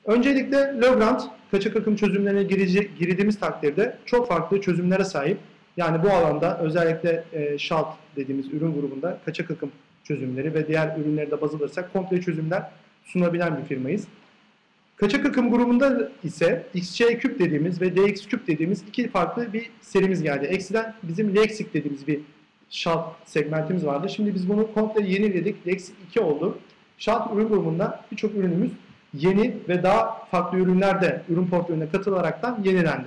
Öncelikle Legrand kaçak akım çözümlerine girdiğimiz takdirde çok farklı çözümlere sahip. Yani bu alanda özellikle Schalt dediğimiz ürün grubunda kaçak akım çözümleri ve diğer ürünleri de baz alırsak komple çözümler sunabilen bir firmayız. Kaçak akım grubunda ise XC küp dediğimiz ve DX küp dediğimiz iki farklı bir serimiz geldi. Eksiden bizim Lexik dediğimiz bir Schalt segmentimiz vardı. Şimdi biz bunu komple yeniledik. Lexik 2 oldu. Schalt ürün grubunda birçok ürünümüz yeni ve daha farklı ürünler de ürün portföyüne katılaraktan yenilendi.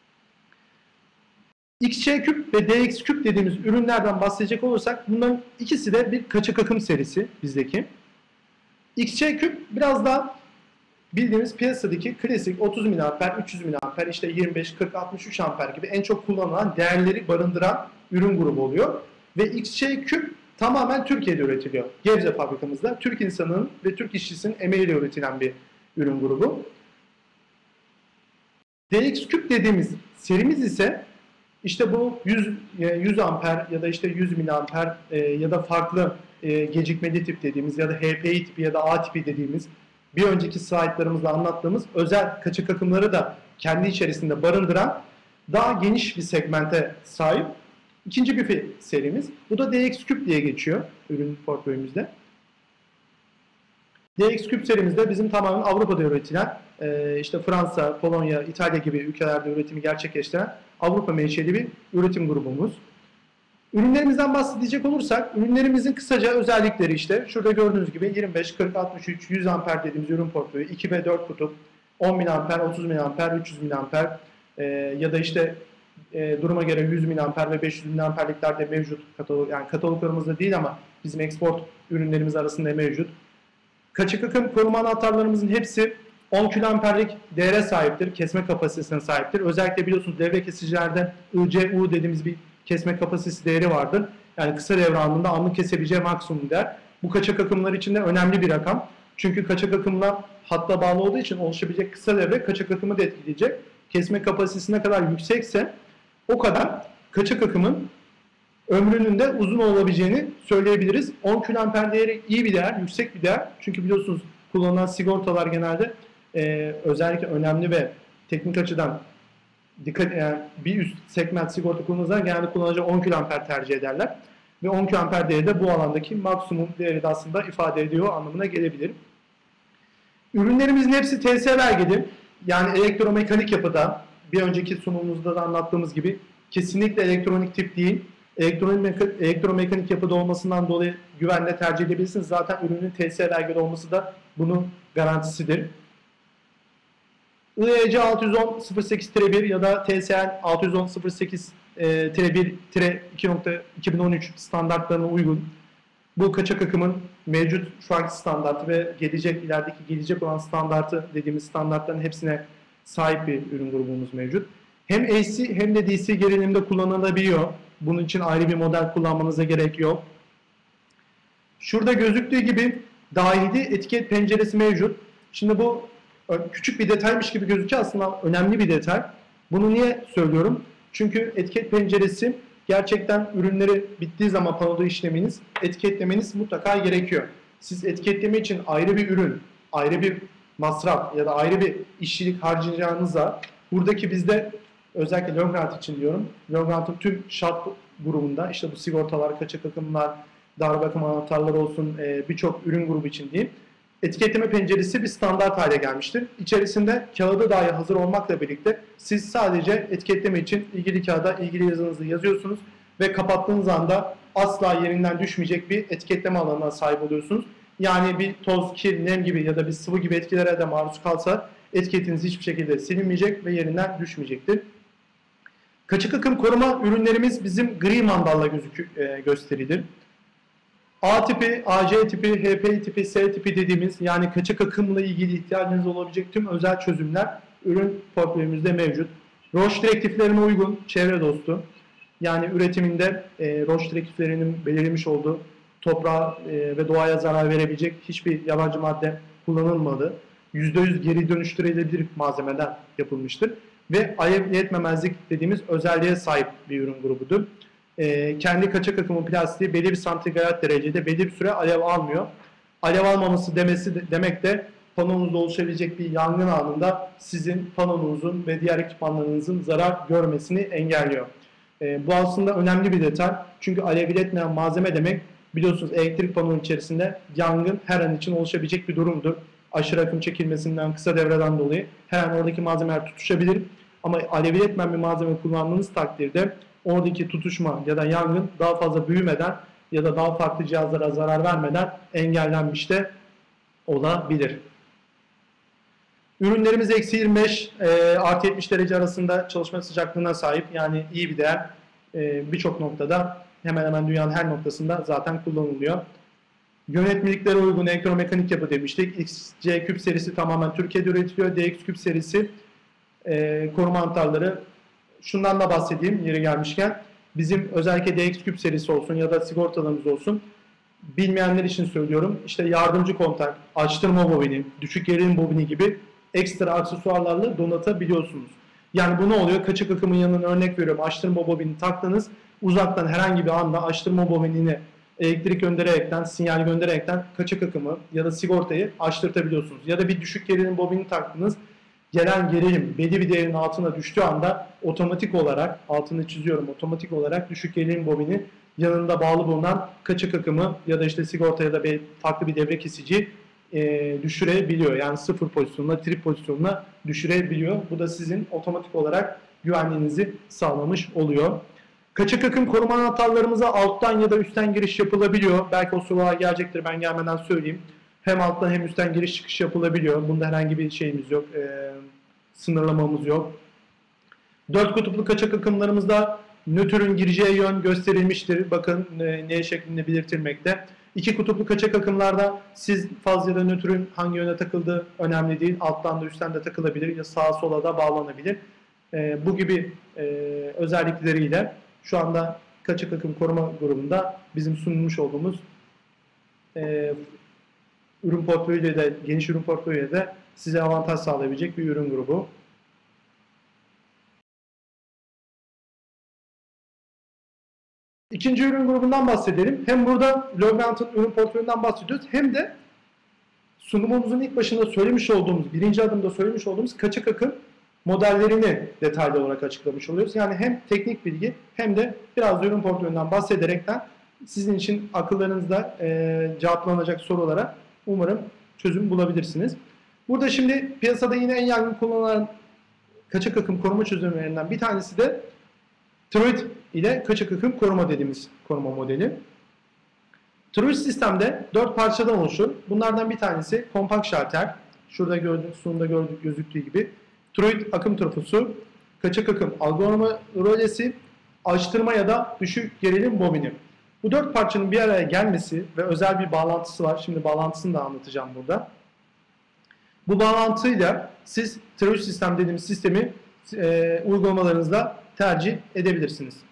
XC küp ve DX küp dediğimiz ürünlerden bahsedecek olursak bunların ikisi de bir kaçak akım serisi bizdeki. XC küp biraz daha bildiğimiz piyasadaki klasik 30 mAh, 300 mAh, işte 25, 40, 63 amper gibi en çok kullanılan değerleri barındıran ürün grubu oluyor. Ve XC küp tamamen Türkiye'de üretiliyor. Gebze fabrikamızda Türk insanının ve Türk işçisinin emeğiyle üretilen bir ürün grubu. DX küp dediğimiz serimiz ise işte bu 100 amper ya da işte 100 miliamper ya da farklı gecikmeli tip dediğimiz ya da HPI tipi ya da A tipi dediğimiz bir önceki slaytlarımızda anlattığımız özel kaçak akımları da kendi içerisinde barındıran daha geniş bir segmente sahip ikinci bir serimiz. Bu da DX küp diye geçiyor ürün portföyümüzde. DX küp serimizde bizim tamamen Avrupa'da üretilen, işte Fransa, Polonya, İtalya gibi ülkelerde üretimi gerçekleştiren Avrupa menşeli bir üretim grubumuz. Ürünlerimizden bahsedecek olursak, ürünlerimizin kısaca özellikleri işte şurada gördüğünüz gibi 25, 40, 63, 100 amper dediğimiz ürün portföyü, 2 ve 4 kutup, 10 mAh, 30 mAh, 300 mAh ya da işte duruma göre 100 mAh ve 500 mAh'liklerde mevcut katalog, yani kataloglarımızda değil ama bizim export ürünlerimiz arasında mevcut. Kaçak akım koruma anahtarlarımızın hepsi 10 kAh'lik değere sahiptir, kesme kapasitesine sahiptir. Özellikle biliyorsunuz devre kesicilerde ICU dediğimiz bir kesme kapasitesi değeri vardır. Yani kısa devre anında anlık kesebileceği maksimum değer. Bu kaçak akımlar için de önemli bir rakam. Çünkü kaçak akımlar hatta bağlı olduğu için oluşabilecek kısa devre kaçak akımı da etkileyecek. Kesme kapasitesi ne kadar yüksekse o kadar kaçak akımın ömrünün de uzun olabileceğini söyleyebiliriz. 10 kAh değeri iyi bir değer, yüksek bir değer. Çünkü biliyorsunuz kullanılan sigortalar genelde özellikle önemli ve teknik açıdan dikkat, yani bir üst segment sigorta kullanıcılar genelde kullanıcı 10 kAh tercih ederler. Ve 10 kAh değeri de bu alandaki maksimum değeri de aslında ifade ediyor anlamına gelebilir. Ürünlerimizin hepsi TS belgeli. Yani elektromekanik yapıda bir önceki sunumumuzda da anlattığımız gibi kesinlikle elektronik tip değil. Elektromekanik yapıda olmasından dolayı güvenle tercih edebilirsiniz. Zaten ürünün TS belgeli olması da bunun garantisidir. IEC 610-08-1 ya da TSN 610-08-1-2.2013 standartlarına uygun bu kaçak akımın mevcut şu anki standartı ve ilerideki olan standartı dediğimiz standartların hepsine sahip bir ürün grubumuz mevcut. Hem AC hem de DC gerilimde kullanılabiliyor. Bunun için ayrı bir model kullanmanıza gerek yok. Şurada gözüktüğü gibi dahili etiket penceresi mevcut. Şimdi bu küçük bir detaymış gibi gözüküyor, aslında önemli bir detay. Bunu niye söylüyorum? Çünkü etiket penceresi gerçekten ürünleri bittiği zaman panoda işlemeniz, etiketlemeniz mutlaka gerekiyor. Siz etiketleme için ayrı bir ürün, ayrı bir masraf ya da ayrı bir işçilik harcayacağınızda buradaki bizde özellikle Legrand için diyorum. Legrand'ın tüm Schalt grubunda işte bu sigortalar, kaçak akımlar, darbe akım anahtarları olsun birçok ürün grubu için diyeyim. Etiketleme penceresi bir standart hale gelmiştir. İçerisinde kağıdı dahi hazır olmakla birlikte siz sadece etiketleme için ilgili kağıda ilgili yazınızı yazıyorsunuz ve kapattığınız anda asla yerinden düşmeyecek bir etiketleme alanına sahip oluyorsunuz. Yani bir toz, kir, nem gibi ya da bir sıvı gibi etkilere de maruz kalsa etiketiniz hiçbir şekilde silinmeyecek ve yerinden düşmeyecektir. Kaçak akım koruma ürünlerimiz bizim gri mandalla gösterilir. A tipi, AC tipi, HPI tipi, S tipi dediğimiz yani kaçak akımla ilgili ihtiyacınız olabilecek tüm özel çözümler ürün portföyümüzde mevcut. ROHS direktiflerine uygun, çevre dostu. Yani üretiminde ROHS direktiflerinin belirlemiş olduğu toprağa ve doğaya zarar verebilecek hiçbir yabancı madde kullanılmadı. %100 geri dönüştürülebilir malzemeden yapılmıştır. Ve alev iletmemezlik dediğimiz özelliğe sahip bir ürün grubudur. Kendi kaçak akımı plastiği belli bir santigrat derecede belli bir süre alev almıyor. Alev almaması demek de panonuzda oluşabilecek bir yangın anında sizin panonuzun ve diğer ekipmanlarınızın zarar görmesini engelliyor. Bu aslında önemli bir detay. Çünkü alevlenmeyen malzeme demek, biliyorsunuz elektrik panonun içerisinde yangın her an için oluşabilecek bir durumdur. Aşırı akım çekilmesinden, kısa devreden dolayı her an oradaki malzemeler tutuşabilir. Ama alevlenmeyen bir malzeme kullandığınız takdirde oradaki tutuşma ya da yangın daha fazla büyümeden ya da daha farklı cihazlara zarar vermeden engellenmiş de olabilir. Ürünlerimiz eksi 25 artı 70 derece arasında çalışma sıcaklığına sahip, yani iyi bir değer. Birçok noktada, hemen hemen dünyanın her noktasında zaten kullanılıyor. Yönetmeliklere uygun elektromekanik yapı demiştik. XC küp serisi tamamen Türkiye'de üretiliyor. DX küp serisi koruma anahtarları. Şundan da bahsedeyim yeri gelmişken. Bizim özellikle DX küp serisi olsun ya da sigortalarımız olsun. Bilmeyenler için söylüyorum. İşte yardımcı kontak, açtırma bobini, düşük gerilim bobini gibi ekstra aksesuarlarla donatabiliyorsunuz. Yani bu ne oluyor? Kaçak akımın yanına örnek veriyorum. Açtırma bobini taktınız. Uzaktan herhangi bir anda açtırma bobinini elektrik göndererekten, sinyal göndererekten kaçak akımı ya da sigortayı açtırtabiliyorsunuz. Ya da bir düşük gerilim bobini taktınız. Gelen gerilim belli bir değerin altına düştüğü anda otomatik olarak, altını çiziyorum, otomatik olarak düşük gerilim bobini yanında bağlı bulunan kaçak akımı ya da işte sigorta ya da farklı bir devre kesici düşürebiliyor. Yani sıfır pozisyonuna, trip pozisyonuna düşürebiliyor. Bu da sizin otomatik olarak güvenliğinizi sağlamış oluyor. Kaçak akım koruma anahtarlarımıza alttan ya da üstten giriş yapılabiliyor. Belki o sorular gelecektir, ben gelmeden söyleyeyim. Hem alttan hem üstten giriş çıkış yapılabiliyor. Bunda herhangi bir şeyimiz yok, sınırlamamız yok. 4 kutuplu kaçak akımlarımızda nötrün gireceği yön gösterilmiştir. Bakın ne şeklinde belirtilmekte. 2 kutuplu kaçak akımlarda siz faz ya da nötrün hangi yöne takıldığı önemli değil. Alttan da üstten de takılabilir ya sağa sola da bağlanabilir. Bu gibi özellikleriyle şu anda kaçak akım koruma grubunda bizim sunmuş olduğumuz ürün portföyüyle de, geniş ürün portföyüyle de size avantaj sağlayabilecek bir ürün grubu. İkinci ürün grubundan bahsedelim. Hem burada Legrand'ın ürün portföyünden bahsediyoruz, hem de sunumumuzun ilk başında söylemiş olduğumuz, birinci adımda söylemiş olduğumuz kaçak akım modellerini detaylı olarak açıklamış oluyoruz. Yani hem teknik bilgi hem de biraz ürün portföyünden bahsederekten sizin için akıllarınızda cevaplanacak sorulara umarım çözüm bulabilirsiniz. Burada şimdi piyasada yine en yaygın kullanılan kaçak akım koruma çözümlerinden bir tanesi de Truit ile kaçak akım koruma dediğimiz koruma modeli. Truit sistemde 4 parçadan oluşur. Bunlardan bir tanesi kompakt şalter. Şurada sunumda gözüktüğü gibi. Truit akım trofosu, kaçak akım algılama rölesi, açtırma ya da düşük gerilim bobini. Bu 4 parçanın bir araya gelmesi ve özel bir bağlantısı var. Şimdi bağlantısını da anlatacağım burada. Bu bağlantıyla siz Truit sistem dediğimiz sistemi uygulamalarınızda tercih edebilirsiniz.